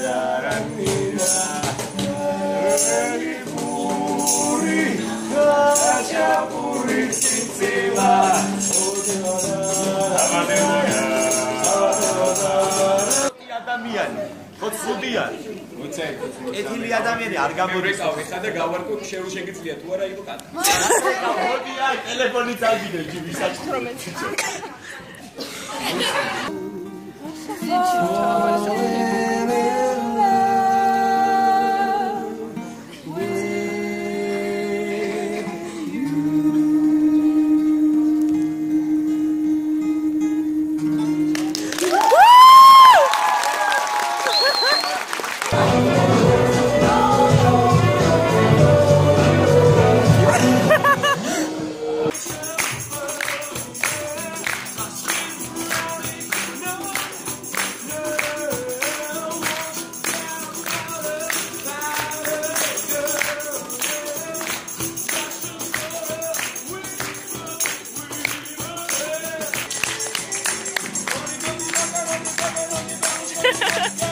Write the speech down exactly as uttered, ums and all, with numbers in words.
ხოთ სუდიან. უცე. ეთილი ადამიანი არ გამოდის. ხა და გავარკვევ შეუ შეგიძლია თუ არა იყო კატა. მოდი აი ტელეფონით აგიდე ჯიბი საჭიროა. Ha ha ha!